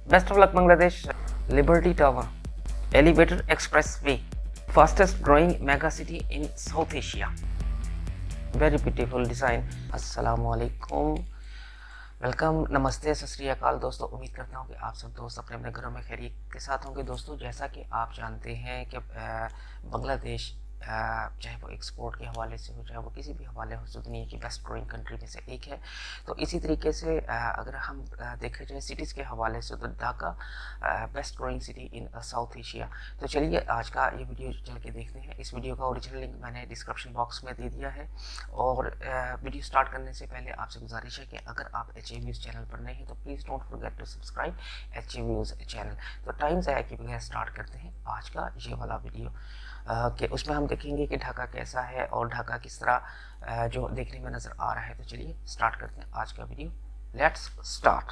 Best of luck, Bangladesh. Liberty Tower, Elevated Expressway, fastest growing mega city in South Asia. Very beautiful design. Assalamu alaikum. Welcome, नमस्ते, सत श्री अकाल दोस्तों। उम्मीद करता हूँ कि आप सब दोस्त अपने अपने घरों में खैरियत के साथ होंगे। दोस्तों, जैसा कि आप जानते हैं कि बांग्लादेश चाहे वो एक्सपोर्ट के हवाले से हो, चाहे वो किसी भी हवाले हो, तो दुनिया की बेस्ट ग्रोइंग कंट्री में से एक है। तो इसी तरीके से अगर हम देखें जाए सिटीज़ के हवाले से, तो Dhaka best growing city in South Asia. तो चलिए आज का ये वीडियो चल के देखते हैं। इस वीडियो का ओरिजिनल लिंक मैंने डिस्क्रिप्शन बॉक्स में दे दिया है। और वीडियो स्टार्ट करने से पहले आपसे गुजारिश है कि अगर आप HAViews चैनल पर नए हैं तो please don't forget to subscribe HAViews channel. तो टाइम ज़ाया किए बगैर स्टार्ट करते हैं आज का ये वाला वीडियो कि उसमें हम देखेंगे कि ढाका कैसा है और ढाका किस तरह जो देखने में नज़र आ रहा है। तो चलिए स्टार्ट करते हैं आज का वीडियो। Let's start.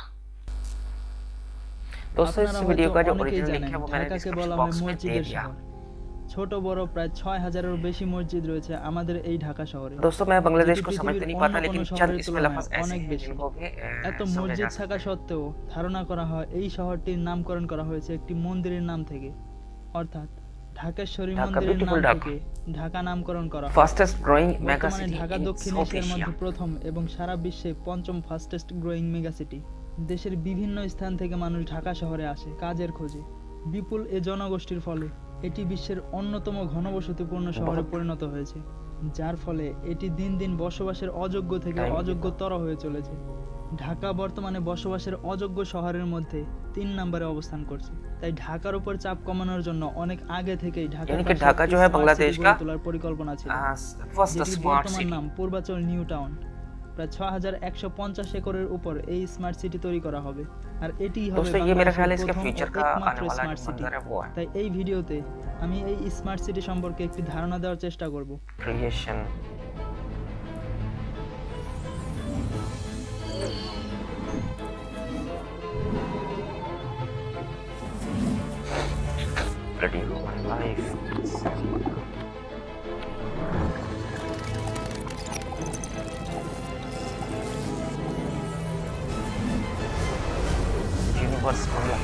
दोस्तों, इस वीडियो का जो ओरिजिनल लिंक है वो मैंने डिस्क्रिप्शन बॉक्स में दे दिया। ছোট বড় প্রায় 6000 এরও বেশি মসজিদ রয়েছে আমাদের এই ঢাকা শহরে। दोस्तों, मैं बांग्लादेश को समझते नहीं पाता, लेकिन चंद इसमें लफ्ज़ ऐसे हैं जिनको कि এত মসজিদ থাকা সত্ত্বেও ধারণা করা হয় এই শহরটির নামকরণ করা হয়েছে একটি মন্দিরের নাম থেকে, অর্থাৎ ঢাকেশ্বরী মন্দিরের নাম থেকে ঢাকা নামকরণ করা হয়। Fastest growing mega city Dhaka দক্ষিণ এশিয়ার মধ্যে প্রথম এবং সারা বিশ্বে পঞ্চম ফাস্টেস্ট গ্রোইং মেগা সিটি। দেশের বিভিন্ন স্থান থেকে মানুষ ঢাকা শহরে আসে কাজের খোঁজে। বিপুল এ জনগোষ্ঠীর ফলে এটি বিশ্বের অন্যতম ঘনবসতিপূর্ণ শহরে পরিণত হয়েছে, যার ফলে এটি দিন দিন বসবাসের অযোগ্য থেকে অযোগ্যতর হয়ে চলেছে। ঢাকা বর্তমানে বসবাসের অযোগ্য শহরের মধ্যে 3 নম্বরে অবস্থান করছে। তাই ঢাকার উপর চাপ কমানোর জন্য অনেক আগে থেকেই ঢাকা जो है बांग्लादेश का তোলার পরিকল্পনা ছিল। फर्स्ट स्मार्ट सिटी নাম পূর্বাচল নিউ টাউন। প্রায় 6150 একরের উপর এই স্মার্ট সিটি তৈরি করা হবে, আর এটি হবে दोस्तों ये मेरा ख्याल है इसके फ्यूचर का आने वाला जो मंजर है वो है। তাই এই ভিডিওতে আমি এই স্মার্ট সিটি সম্পর্কে একটি ধারণা দেওয়ার চেষ্টা করব। Creation bloody human life। Universe Bangla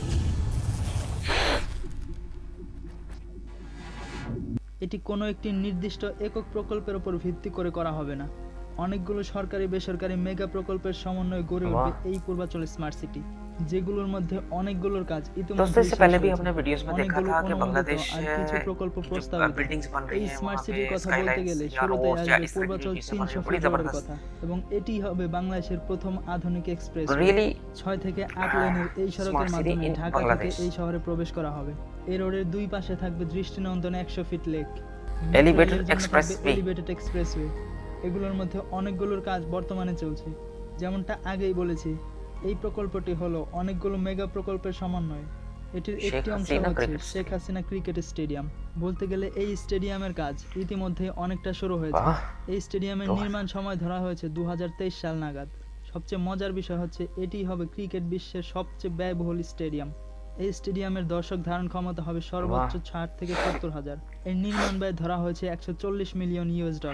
এটি কোনো একটি নির্দিষ্ট একক প্রকল্পের উপর ভিত্তি করে করা হবে না। অনেকগুলো সরকারি বেসরকারি মেগা প্রকল্পের সমন্বয়ে গড়ে উঠবে এই পূর্বাচল স্মার্ট সিটি, যেগুলোর মধ্যে অনেকগুলোর কাজ दोस्तों इससे पहले भी हमने वीडियोस में देखा था कि बांग्लादेश কিছু প্রকল্প প্রস্তাবিত। बिल्डिंग्स बन रही এই हैं, স্মার্ট वहाँ সিটির पे কথা বলতে গেলে শুরুতে আসবে পূর্বাচল 300 बड़ी ফ্লাইওভারের जबरदस्त কথা, এবং এটি হবে বাংলাদেশের প্রথম আধুনিক এক্সপ্রেস। really 6 থেকে 8 লেনের এই সড়কের মাধ্যমে ঢাকা থেকে এই শহরে প্রবেশ করা হবে। এই রোডের দুই পাশে থাকবে দৃষ্টিনন্দন 100 ফিট লেক, এলিভেটেড এক্সপ্রেসওয়ে। এগুলোর মধ্যে অনেকগুলোর কাজ বর্তমানে চলছে। যেমনটা আগেই বলেছি, এই প্রকল্পটি হলো অনেকগুলো মেগা প্রকল্পের সমন্বয়। এটির একটি অংশ হচ্ছে শেখ হাসিনা ক্রিকেট স্টেডিয়াম। বলতে গেলে এই স্টেডিয়ামের কাজ ইতিমধ্যে অনেকটা শুরু হয়েছে। এই স্টেডিয়ামের নির্মাণ সময় ধরা হয়েছে 2023 সাল নাগাদ। সবচেয়ে মজার বিষয় হচ্ছে এটি হবে ক্রিকেট বিশ্বের সবচেয়ে ব্যয়বহুল স্টেডিয়াম। এই স্টেডিয়ামের দর্শক ধারণ ক্ষমতা হবে সর্বোচ্চ 60 থেকে 70 হাজার। এর নির্মাণ ব্যয় ধরা হয়েছে $140 মিলিয়ন,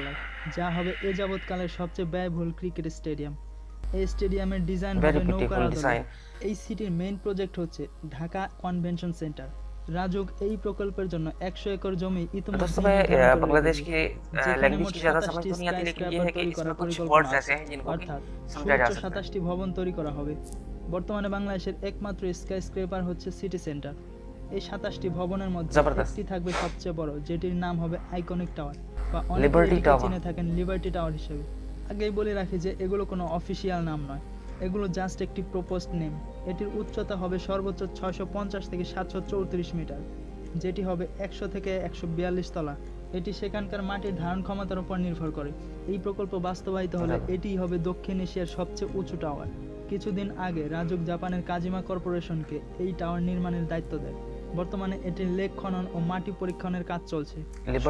যা হবে এ যাবৎকালের সবচেয়ে ব্যয়বহুল ক্রিকেট স্টেডিয়াম। এই স্টেডিয়ামের ডিজাইন হবে নৌকার আদলে। এই সিটির মেইন প্রজেক্ট হচ্ছে ঢাকা কনভেনশন সেন্টার। রাজুক এই প্রকল্পের জন্য 100 একর জমি ইতিমধ্যে बांग्लादेश के लैंग्वेज की ज्यादा समझ नहीं आती, लेकिन ये है कि इसमें कुछ वर्ड्स ऐसे हैं जिनको समझा जा सकता है। 27টি ভবন তৈরি করা হবে। বর্তমানে বাংলাদেশের একমাত্র স্কাই স্ক্রেপার হচ্ছে সিটি সেন্টার। এই 27টি ভবনের মধ্যে একটি থাকবে সবচেয়ে বড়, যেটির নাম হবে আইকনিক টাওয়ার, বা অনেকেই চিনে থাকেন লিবার্টি টাওয়ার হিসেবে। আগেই বলে রাখি যে এগুলো কোনো অফিসিয়াল নাম নয়, এগুলো জাস্ট একটি প্রপোজড নেম। এটির উচ্চতা হবে সর্বোচ্চ 650 থেকে 734 মিটার, যেটি হবে 100 থেকে 142 তলা। এটি সেখানকার মাটির ধারণ ক্ষমতার উপর নির্ভর করে। এই প্রকল্প বাস্তবায়িত হলে এটিই হবে দক্ষিণ এশিয়ার সবচেয়ে উঁচু টাওয়ার। কিছুদিন আগে রাজুক জাপানের কাজিমা কর্পোরেশনকে এই টাওয়ার নির্মাণের দায়িত্ব দেয়। বর্তমানে এটির লেক খনন ও মাটি পরীক্ষণের কাজ চলছে।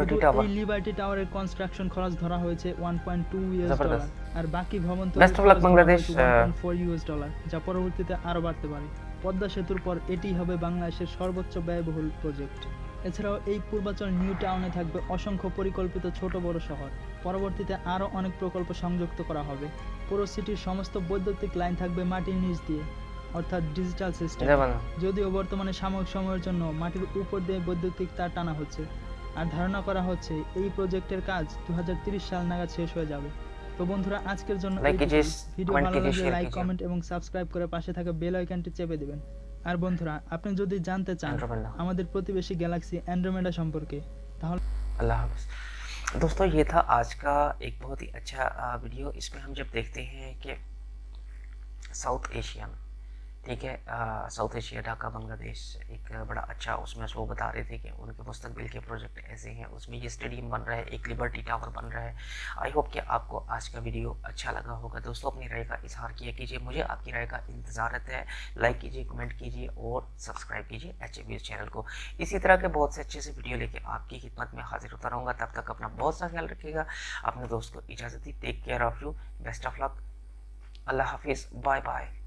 এই লিবার্টি টাওয়ারের কনস্ট্রাকশন খরচ ধরা হয়েছে $1.2, আর বাকি ভবন তৈরি $1.4, যা পরবর্তীতে আরো বাড়তে পারে। পদ্মা সেতুর পর এটি হবে বাংলাদেশের সর্বোচ্চ ব্যয়বহুল প্রজেক্ট। এছাড়াও এই পূর্বাচল নিউ টাউনে থাকবে অসংখ্য পরিকল্পিত ছোট বড় শহর। পরবর্তীতে আরও অনেক প্রকল্প সংযুক্ত করা হবে। পুরো সিটির সমস্ত বৈদ্যুতিক লাইন থাকবে মাটির নিচ দিয়ে। অর্থাৎ ডিজিটাল সিস্টেম। যদিও বর্তমানে সাময়িক সময়ের জন্য মাটির উপর দিয়ে বৈদ্যুতিক তার টানা হচ্ছে, আর ধারণা করা হচ্ছে এই প্রজেক্টের কাজ 2030 সাল নাগাদ শেষ হয়ে যাবে। তো বন্ধুরা, আজকের জন্য ভিডিও ভালো লাগলে লাইক, কমেন্ট এবং সাবস্ক্রাইব করে পাশে থাকা বেল আইকনটি চেপে দিবেন। আর বন্ধুরা, আপনি যদি জানতে চান আমাদের প্রতিবেশী গ্যালাক্সি एंड्रोमेडा সম্পর্কে, তাহলে अल्लाह हाफ़िज़। दोस्तों, ये था आज का एक बहुत ही अच्छा वीडियो। इसमें हम जब देखते हैं कि साउथ एशिया में, ठीक है, साउथ एशिया, ढाका, बांग्लादेश, एक बड़ा अच्छा उसमें वो बता रहे थे कि उनके मुस्तकबिल के प्रोजेक्ट ऐसे हैं। उसमें ये स्टेडियम बन रहा है, एक लिबर्टी टावर बन रहा है। आई होप कि आपको आज का वीडियो अच्छा लगा होगा। दोस्तों, अपनी राय का इजहार किया कीजिए, मुझे आपकी राय का इंतज़ार रहता है। लाइक कीजिए, कमेंट कीजिए और सब्सक्राइब कीजिए HAVS चैनल को। इसी तरह के बहुत से अच्छे से वीडियो लेके आपकी खिदमत में हाजिर होता रहूँगा। तब तक अपना बहुत सा ख्याल रखिएगा। अपने दोस्त को इजाज़त दी। Take care of you, best of luck, अल्लाह हाफिज़, बाय बाय।